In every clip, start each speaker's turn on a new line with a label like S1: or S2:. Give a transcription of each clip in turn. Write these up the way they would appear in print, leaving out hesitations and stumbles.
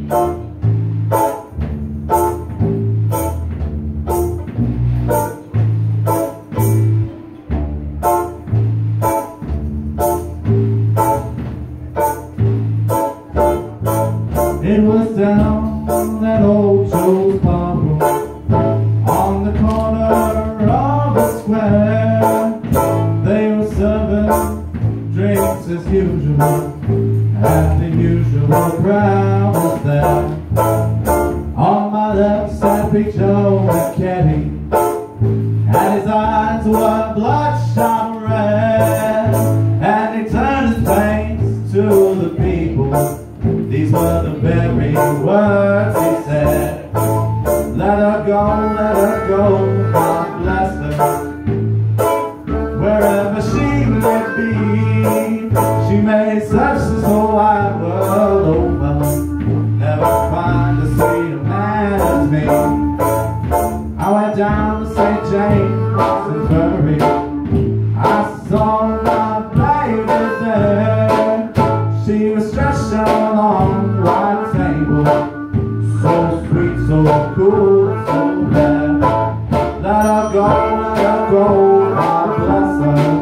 S1: It was down that old Joe's pub on the corner of the square. They were serving drinks as usual, and the usual crowd was there. On my left side, Big Joe McKetty, and his eyes were bloodshot red, and he turned his face to the people. These were the very words he said: let her go, God bless her. Wherever she may be, she may search this whole wide world over, never find a sweeter man as me. I went down to St James Infirmary, I saw my baby there. She was stretched out on the white table, so sweet, so cool, so rare. Let her go, God bless her.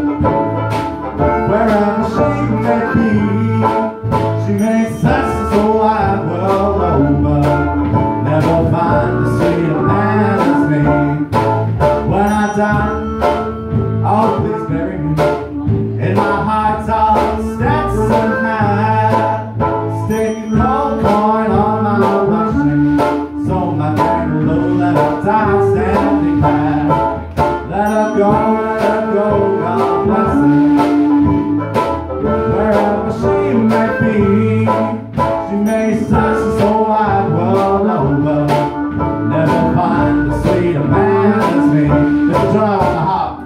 S1: Wherever she may be, she may search this whole wide world over, never find a sweeter man as me. When I die, oh please bury me in my high-top Stetson hat, stick a gold coin on my washing, so my name will let her die standing back. Let her go, God bless her. Wherever she may be, she may search this whole wide world over, never find a sweeter man as me. Mr. John on the harp.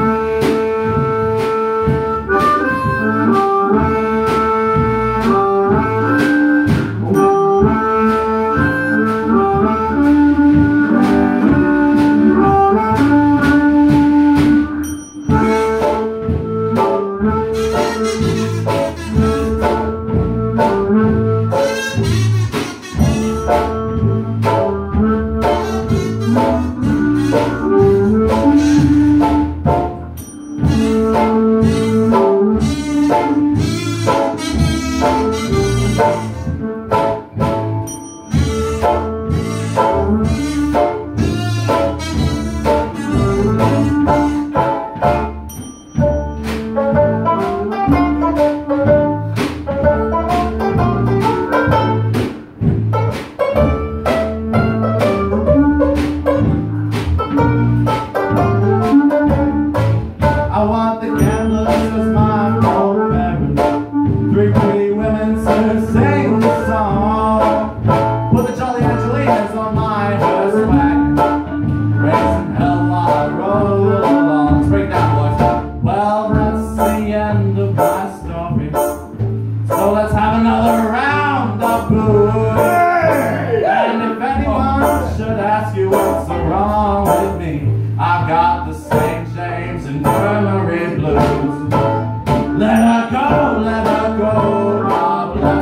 S1: I want the gamblers as my old parents, three pretty women to sing the song. Put the Jolly Angelinas on my hearse wagon, raising hell while I roll along. Let's break down, boys. Well, that's the end of my story, so let's have another round of booze. And if anyone should ask you what's wrong with me, I've got the St James Infirmary blues. Let her go, God bless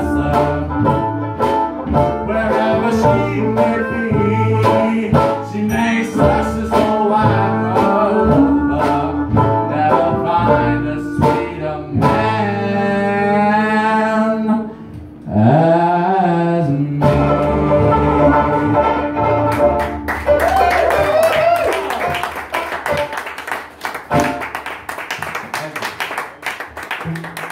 S1: her. Wherever she may be, she may search this whole wide world over, never find a sweeter man as me. Thank you.